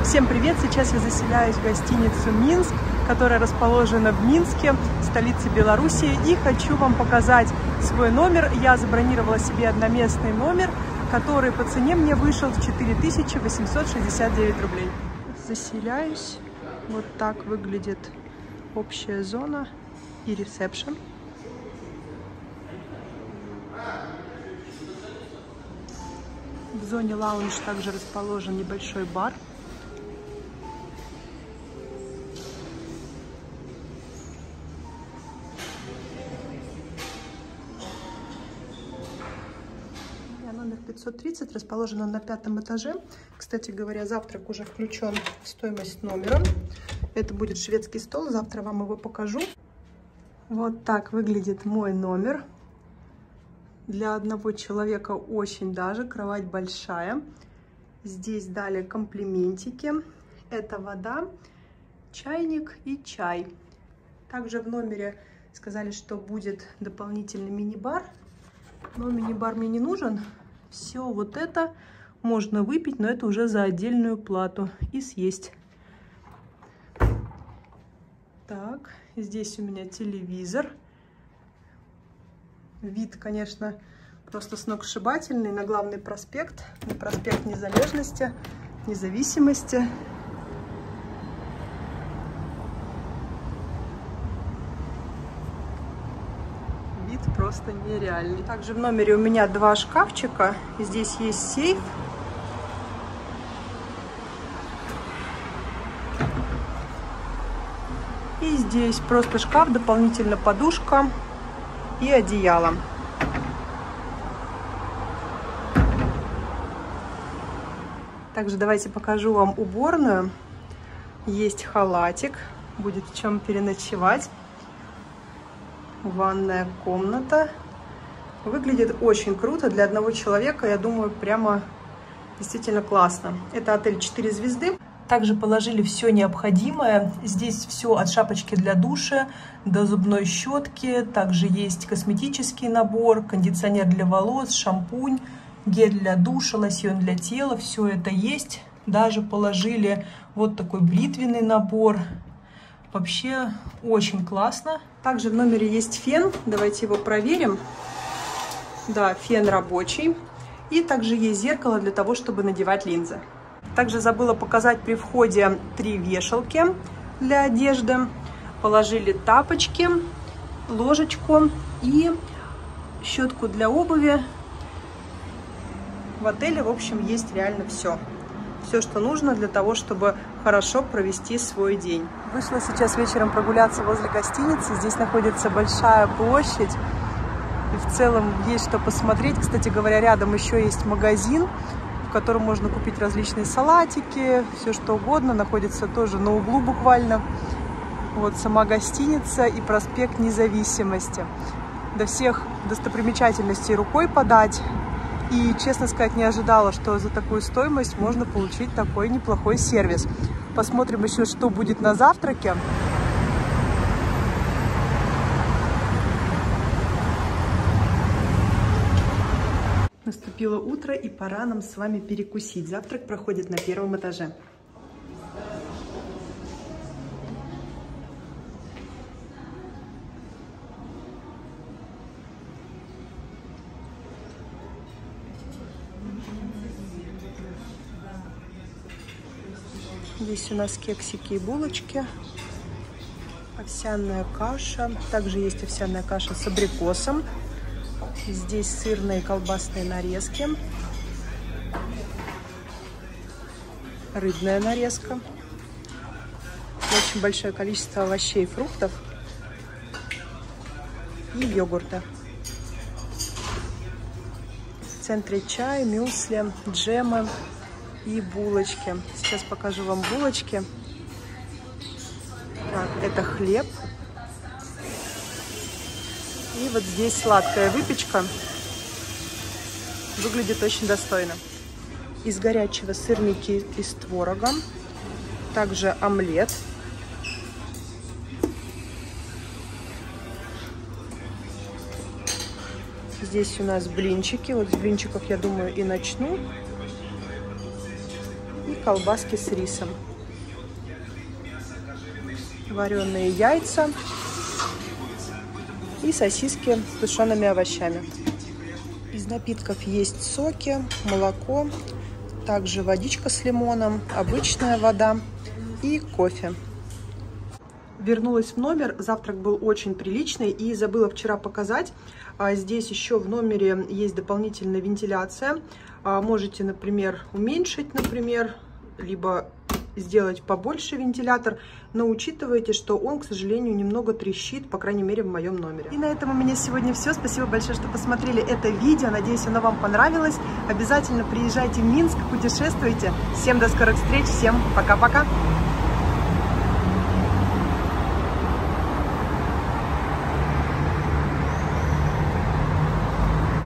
Всем привет! Сейчас я заселяюсь в гостиницу «Минск», которая расположена в Минске, столице Беларуси. И хочу вам показать свой номер. Я забронировала себе одноместный номер, который по цене мне вышел в 4869 рублей. Заселяюсь. Вот так выглядит общая зона и ресепшн. В зоне лаунж также расположен небольшой бар. Номер 530, расположен он на 5-м этаже. Кстати говоря, завтрак уже включен в стоимость номера. Это будет шведский стол, завтра вам его покажу. Вот так выглядит мой номер. Для одного человека очень даже, кровать большая. Здесь далее комплиментики. Это вода, чайник и чай. Также в номере сказали, что будет дополнительный мини-бар. Но мини-бар мне не нужен. Все вот это можно выпить, но это уже за отдельную плату и съесть. Так, здесь у меня телевизор. Вид, конечно, просто сногсшибательный на главный проспект, на проспект Независимости. Вид просто нереальный. Также в номере у меня 2 шкафчика. Здесь есть сейф. И здесь просто шкаф, дополнительно подушка и одеяло. Также давайте покажу вам уборную. Есть халатик, будет в чем переночевать. Ванная комната. Выглядит очень круто для одного человека. Я думаю, прямо действительно классно. Это отель 4 звезды. Также положили все необходимое. Здесь все от шапочки для душа до зубной щетки. Также есть косметический набор, кондиционер для волос, шампунь, гель для душа, лосьон для тела. Все это есть. Даже положили вот такой бритвенный набор. Вообще очень классно. Также в номере есть фен. Давайте его проверим. Да, фен рабочий. И также есть зеркало для того, чтобы надевать линзы. Также забыла показать при входе 3 вешалки для одежды. Положили тапочки, ложечку и щетку для обуви. В отеле, в общем, есть реально все. Все, что нужно для того, чтобы хорошо провести свой день. Вышла сейчас вечером прогуляться возле гостиницы. Здесь находится большая площадь. И в целом есть что посмотреть. Кстати говоря, рядом еще есть магазин, в котором можно купить различные салатики, все что угодно. Находится тоже на углу буквально. Вот сама гостиница и проспект Независимости. До всех достопримечательностей рукой подать. И, честно сказать, не ожидала, что за такую стоимость можно получить такой неплохой сервис. Посмотрим еще, что будет на завтраке. Наступило утро, и пора нам с вами перекусить. Завтрак проходит на 1-м этаже. Здесь у нас кексики и булочки, овсяная каша. Также есть овсяная каша с абрикосом. Здесь сырные колбасные нарезки, рыбная нарезка, очень большое количество овощей и фруктов и йогурта. В центре чай, мюсли, джемы и булочки. Сейчас покажу вам булочки. Так, это хлеб. И вот здесь сладкая выпечка. Выглядит очень достойно. Из горячего сырники с творогом. Также омлет. Здесь у нас блинчики. Вот с блинчиков, я думаю, и начну. И колбаски с рисом. Вареные яйца и сосиски с тушеными овощами. Из напитков есть соки, молоко, также водичка с лимоном, обычная вода и кофе. Вернулась в номер, завтрак был очень приличный и забыла вчера показать. Здесь еще в номере есть дополнительная вентиляция. Можете, например, уменьшить, либо сделать побольше вентилятор, но учитывайте, что он, к сожалению, немного трещит, по крайней мере, в моем номере. И на этом у меня сегодня все. Спасибо большое, что посмотрели это видео. Надеюсь, оно вам понравилось. Обязательно приезжайте в Минск, путешествуйте. Всем до скорых встреч, всем пока-пока!